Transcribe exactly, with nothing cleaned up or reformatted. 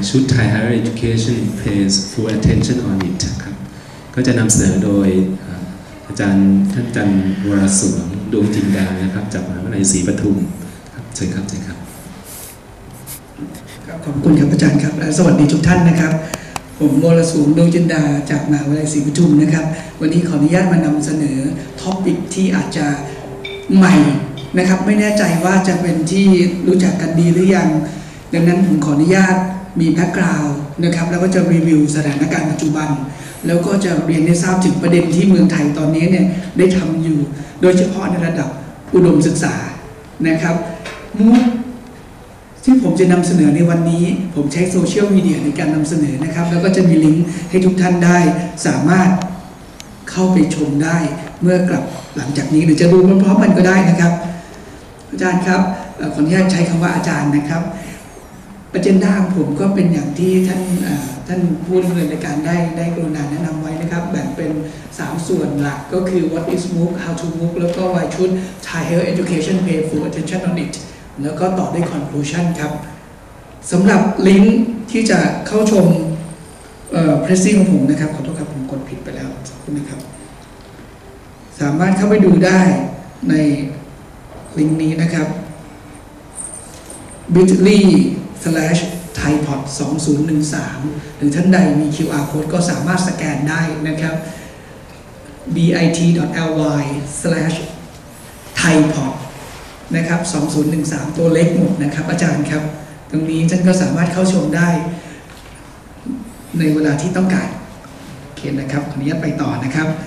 ชุด Thai Higher Education pays full attention on it ครับก็จะนำเสนอโดยอาจารย์ท่านอาจารย์วรสวงดวงจินดานะครับจากมหาวิทยาลัยศรีปทุมครับเชิญครับเชิญครับขอบคุณครับอาจารย์ครับและสวัสดีทุกท่านนะครับผมวรสวงดวงจินดาจากมหาวิทยาลัยศรีปทุมนะครับวันนี้ขออนุญาตมานำเสนอท็อปิกที่อาจจะใหม่นะครับไม่แน่ใจว่าจะเป็นที่รู้จักกันดีหรือยังดังนั้นผมขออนุญาตมีแบ็กกราวด์นะครับแล้วก็จะรีวิวสถานการณ์ปัจจุบันแล้วก็จะเรียนให้ทราบถึงประเด็นที่เมืองไทยตอนนี้เนี่ยได้ทำอยู่โดยเฉพาะในระดับอุดมศึกษานะครับมุกที่ผมจะนำเสนอในวันนี้ผมใช้โซเชียลมีเดียในการนำเสนอนะครับแล้วก็จะมีลิงก์ให้ทุกท่านได้สามารถเข้าไปชมได้เมื่อกลับหลังจากนี้หรือจะดูพร้อมๆกันก็ได้นะครับอาจารย์ครับขออนุญาตใช้คำว่าอาจารย์นะครับประเด็นด้านผมก็เป็นอย่างที่ท่านท่านผู้ดำเนินรายการได้ได้กรุณาแนะนำไว้นะครับแบ่งเป็นสามส่วนหลักก็คือ what is MOOC how to MOOC แล้วก็ why should Thai Higher Education pay full attention on it แล้วก็ต่อด้วย conclusion ครับสำหรับลิงก์ที่จะเข้าชมเอ่อ pressing ของผมนะครับขอโทษครับผมกดผิดไปแล้วขอบคุณนะครับสามารถเข้าไปดูได้ในลิงก์นี้นะครับ bit.ly slash thaipod สองศูนย์หนึ่งสามหรือท่านใดมี คิว อาร์ code ก็สามารถสแกนได้นะครับ bit.ly slash thaipod นะครับสองศูนย์หนึ่งสามตัวเล็กหมดนะครับอาจารย์ครับตรงนี้ท่านก็สามารถเข้าชมได้ในเวลาที่ต้องการโอเคนะครับขออนุญาตไปต่อนะครับ